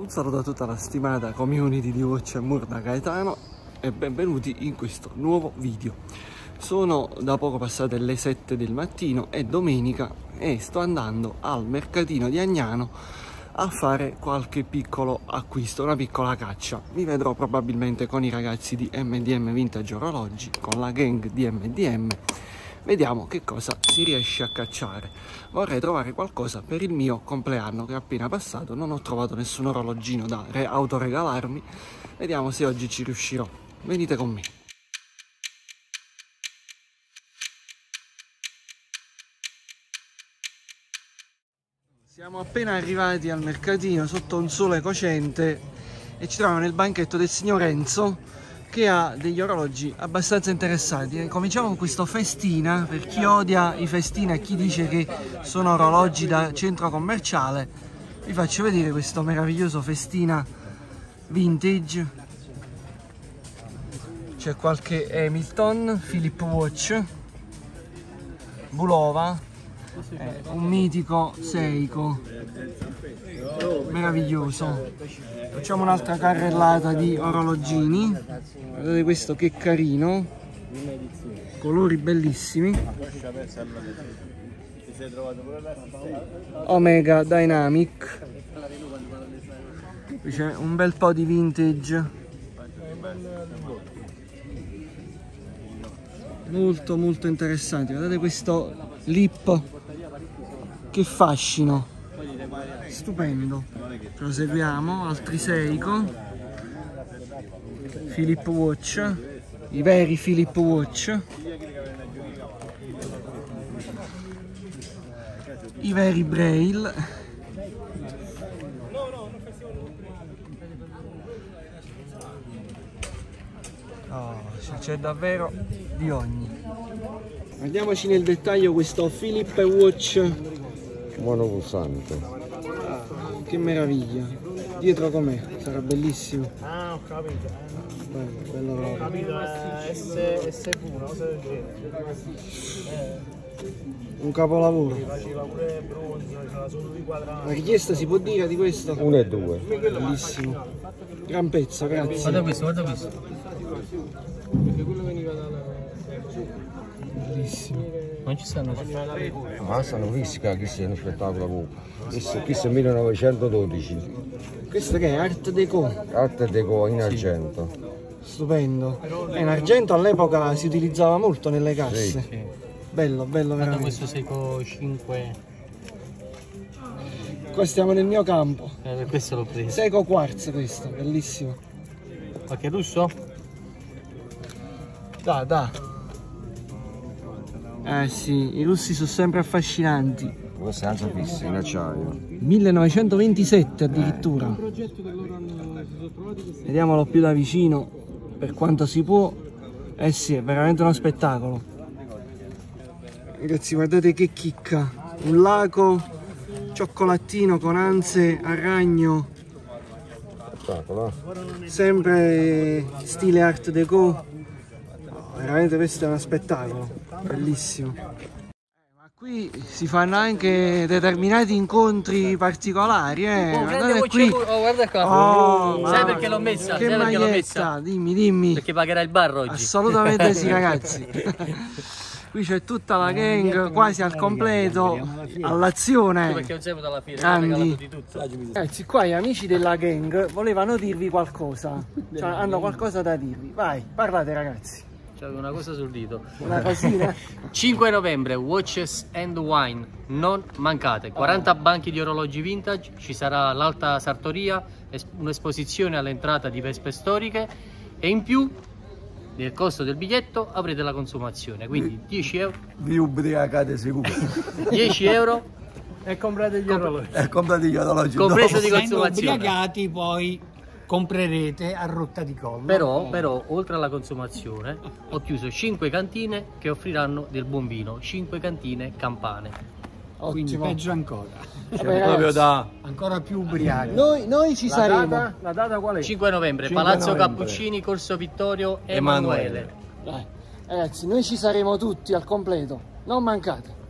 Un saluto a tutta la stimata community di Watch More da Gaetano e benvenuti in questo nuovo video. Sono da poco passate le 7 del mattino, è domenica e sto andando al mercatino di Agnano a fare qualche piccolo acquisto, una piccola caccia. Mi vedrò probabilmente con i ragazzi di M&M Vintage Orologi, con la gang di M&M. Vediamo che cosa si riesce a cacciare. Vorrei trovare qualcosa per il mio compleanno che è appena passato. Non ho trovato nessun orologino da autoregalarmi. Vediamo se oggi ci riuscirò. Venite con me. Siamo appena arrivati al mercatino sotto un sole cocente e ci troviamo nel banchetto del signor Enzo, che ha degli orologi abbastanza interessanti. Cominciamo con questo Festina, per chi odia i Festina e chi dice che sono orologi da centro commerciale. Vi faccio vedere questo meraviglioso Festina vintage. C'è qualche Hamilton, Philip Watch, Bulova, un mitico Seiko, meraviglioso. Facciamo un'altra carrellata di orologini. Guardate questo che carino, colori bellissimi. Omega Dynamic. Qui c'è un bel po' di vintage, molto interessanti. Guardate questo Lip, che fascino, stupendo. Proseguiamo, altri Seiko, Philip Watch, i veri Philip Watch, i veri Braille, c'è davvero di ogni. Andiamoci nel dettaglio questo Philip Watch monopulsante. Che meraviglia. Dietro com'è? Sarà bellissimo. Ah, ho capito. Bello Ho capito, S1, un capolavoro. faceva pure bronzo, faceva solo di quadrati. La richiesta si può dire di questo? 1 e 2. Bellissimo. Gran pezzo, grazie. Guarda questo. Perché quello veniva dalla... Bellissimo. Non ci stanno Ma stanno fisica, chi è uno spettacolo. Questo è 1912. Questo che è? Art Deco. Arte deco in argento. Stupendo. In argento all'epoca si utilizzava molto nelle casse. Sì. Bello veramente. questo Seiko 5. Qua stiamo nel mio campo. Per questo l'ho preso. Seiko Quartz questo, bellissimo. Qualche russo? Da. Sì, i russi sono sempre affascinanti. Questo è anche fisso, in acciaio. 1927 addirittura. Vediamolo più da vicino per quanto si può. Eh sì, è veramente uno spettacolo. Ragazzi, guardate che chicca. Un laco cioccolatino con anse a ragno. Spettacolo. Sempre stile Art Deco. Veramente questo è uno spettacolo, bellissimo. Ma qui si fanno anche determinati incontri particolari, guardate qui. Guarda qua. Oh, Sai perché l'ho messa? Che Sai perché l'ho maglietta, messa? dimmi. Perché pagherà il bar oggi. Assolutamente sì, ragazzi. Qui c'è tutta la gang, quasi al completo, all'azione. Perché non siamo dalla fiera, Grandi. di tutto. Ragazzi, qua gli amici della gang volevano dirvi qualcosa, cioè hanno qualcosa da dirvi. Vai, parlate ragazzi. C'è una cosa sul dito. Una cosina. 5 novembre, Watches and Wine, non mancate. 40 banchi di orologi vintage, ci sarà l'Alta Sartoria, un'esposizione all'entrata di vespe storiche e in più del costo del biglietto avrete la consumazione, quindi 10 euro. Vi ubriacate sicuro. 10 euro E comprate gli orologi. E comprate gli orologi. compreso di Essendo consumazione. ubriacati poi comprerete a rotta di collo. Però oltre alla consumazione ho chiuso 5 cantine che offriranno del buon vino, 5 cantine campane. Quindi Ottimo. peggio ancora. Vabbè, ragazzi, Ancora più ubriachi. noi ci saremo. La data qual è? 5 novembre, 5 Palazzo novembre. Cappuccini, Corso Vittorio Emanuele. Dai, ragazzi, noi ci saremo tutti al completo. Non mancate.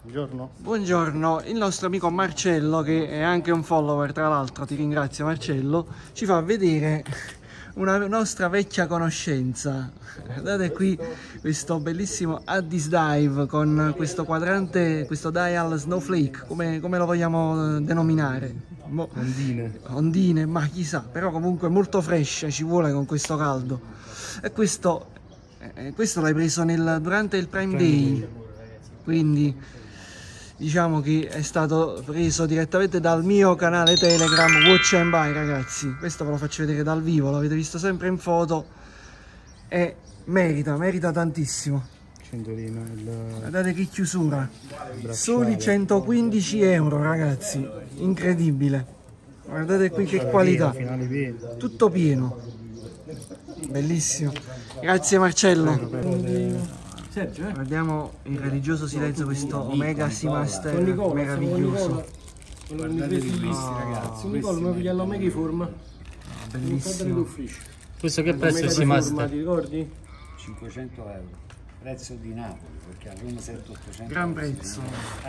Buongiorno. Buongiorno, il nostro amico Marcello, che è anche un follower tra l'altro, ti ringrazio Marcello, ci fa vedere una nostra vecchia conoscenza. Guardate qui questo bellissimo Addis Dive con questo quadrante, questo dial snowflake, come lo vogliamo denominare? Ondine, ma chissà, però comunque molto fresh, ci vuole con questo caldo. E questo l'hai preso durante il Prime Day, quindi diciamo che è stato preso direttamente dal mio canale Telegram Watch and Buy, ragazzi. Questo ve lo faccio vedere dal vivo, l'avete visto sempre in foto e merita tantissimo. Guardate che chiusura, soli 115 euro, ragazzi, incredibile. Guardate qui che qualità, tutto pieno, bellissimo. Grazie Marcello. Guardiamo in religioso silenzio questo Omega Seamaster meraviglioso. Ragazzi, Nicola mi piglia l'Omega Form. Bellissimo. Questo che prezzo è Seamaster? Ti ricordi? 500 euro. Prezzo di Napoli, perché a Roma 700-800 Gran prezzo.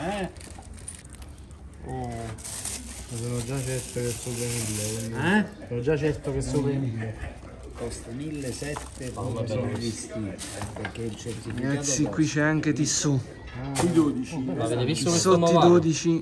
Sono già certo che sopra i 1000. Sono già certo che sopra i 1000. Costa 1.700 sono vestiti, perché il certificato. Ragazzi, qui c'è anche Tissot. Avete visto questo Tissotti Movado? 12.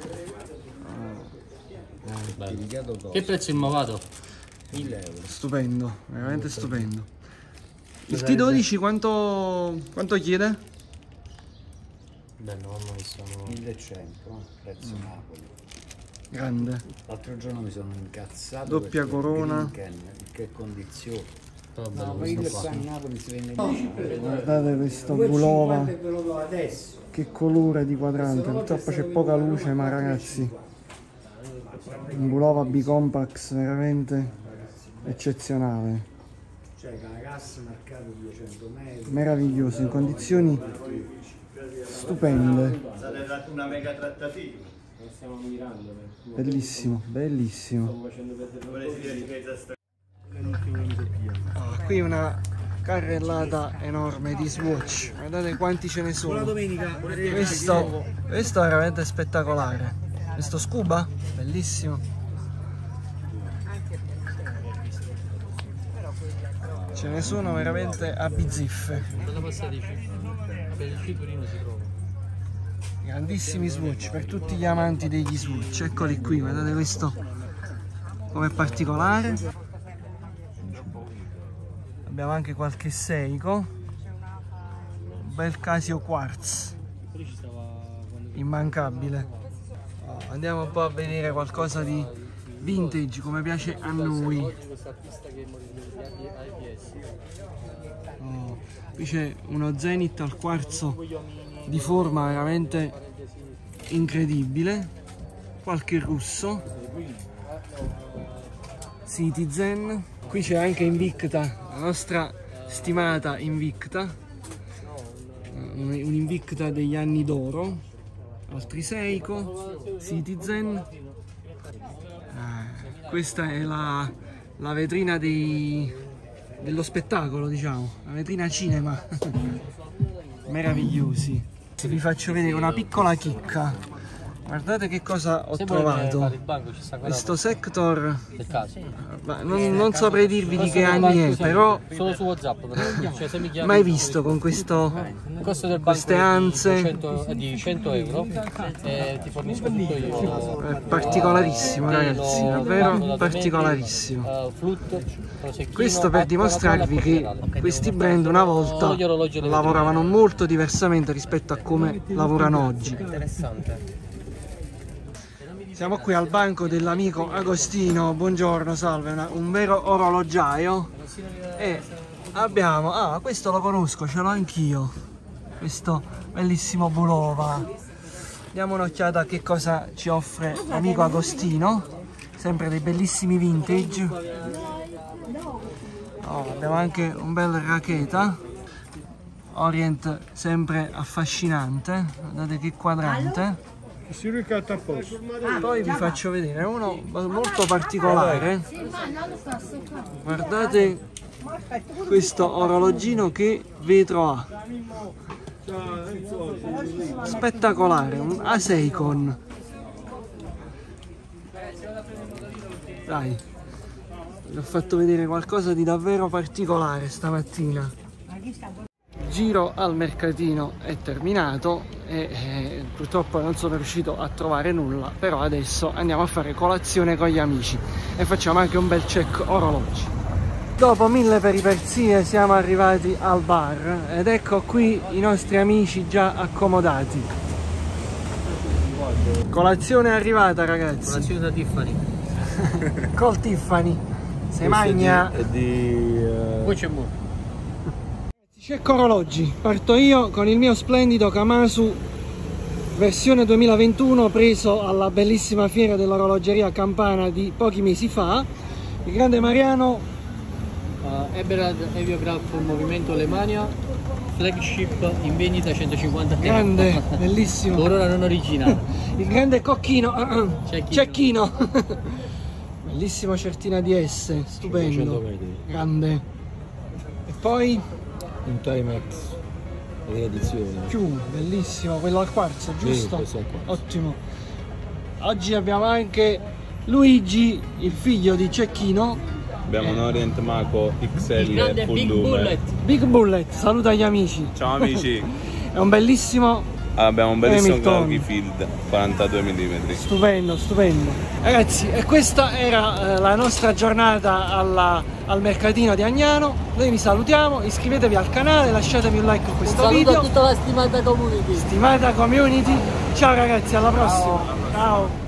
Che prezzo il Movado? 1.000 euro. Stupendo, veramente stupendo. Il T12 quanto chiede? Beh, no, ma sono 1.100, prezzo Napoli. Grande. L'altro giorno mi sono incazzato. Doppia perché corona. Grinken, in che condizioni? bello Ma io questo qua a qua. Napoli si vende 10. Guardate questo Bulova. Che colore di quadrante. Purtroppo c'è poca luce, ma ragazzi, un Bulova B-Compax veramente eccezionale. Cioè, con la cassa marcato 200 metri. Meraviglioso, in condizioni stupende. Una mega trattativa. Bellissimo, bellissimo. Qui una carrellata enorme di Swatch, guardate quanti ce ne sono. Questo è veramente spettacolare. Questo Scuba, bellissimo. Ce ne sono veramente a bizziffe. Dalla passadici. Per il cinturino si trova. Grandissimi Swatch per tutti gli amanti degli Swatch. Eccoli qui, guardate questo come particolare. Abbiamo anche qualche Seiko, un bel Casio Quartz, immancabile. Andiamo un po' a vedere qualcosa di vintage come piace a noi. Qui c'è uno Zenith al quarzo di forma veramente incredibile, qualche russo, Citizen. Qui c'è anche Invicta, la nostra stimata Invicta, un'Invicta degli anni d'oro, altri Seiko, Citizen. Questa è la vetrina dello spettacolo, diciamo, la vetrina cinema. Meravigliosi. Vi faccio vedere una piccola chicca. Guardate che cosa ho trovato. Questo Sector, ma non saprei dirvi di che anni è, però Solo su WhatsApp, però. Cioè, se mi chiami, mai visto con questo, il costo del queste banco anze. è di 100 euro e ti fornisco tutto io. È particolarissimo, ragazzi, davvero particolarissimo. Questo per dimostrarvi che questi brand una volta lavoravano molto diversamente rispetto a come lavorano oggi. Interessante. Siamo qui al banco dell'amico Agostino, buongiorno, salve, un vero orologiaio. E abbiamo, questo lo conosco, ce l'ho anch'io, questo bellissimo Bulova. Diamo un'occhiata a che cosa ci offre l'amico Agostino, sempre dei bellissimi vintage. Abbiamo anche un bel Raketa, Orient sempre affascinante, guardate che quadrante. Poi vi faccio vedere uno molto particolare. Guardate questo orologino che vetro ha, Spettacolare, un Aseicon. Dai, vi ho fatto vedere qualcosa di davvero particolare stamattina. Giro al mercatino è terminato e purtroppo non sono riuscito a trovare nulla, però adesso andiamo a fare colazione con gli amici e facciamo anche un bel check orologi. Dopo 1000 peripezie siamo arrivati al bar ed ecco qui i nostri amici già accomodati. Colazione è arrivata, ragazzi. Colazione da Tiffany. Col Tiffany. Se magna. È di Voce More. Check orologi. Parto io con il mio splendido Kamasu versione 2021 preso alla bellissima fiera dell'orologeria Campana di pochi mesi fa. Il grande Mariano. Eberhard Aviograph Movimento Alemania, flagship in vendita 150 euro. Grande, bellissimo. Per ora non originale. Il grande Cocchino. Cecchino. Cecchino. Bellissimo Certina DS, stupendo. Grande. E poi un Timex riedizione. più bellissimo, quello al quarzo, giusto? questo è al quarzo. Ottimo. Oggi abbiamo anche Luigi, il figlio di Cecchino. Abbiamo un Orient Mako Il XL grande full Big lume. Bullet. Big Bullet, saluta gli amici. Ciao amici. È un bellissimo, Abbiamo un bellissimo Hamilton. Gauchi Field 42 mm. stupendo, stupendo. Ragazzi, e questa era la nostra giornata al mercatino di Agnano. Noi vi salutiamo, iscrivetevi al canale, lasciatemi un like a questo Saluto video. a tutta la stimata community. Stimata community, ciao ragazzi, alla prossima. Ciao.